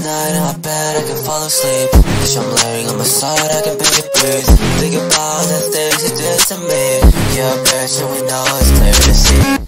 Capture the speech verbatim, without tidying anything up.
night in my bed, I can fall asleep. Wish I'm laying on my side, I can barely breathe. Think about the things you did to me. Yeah, I bet you we know it's clear to see.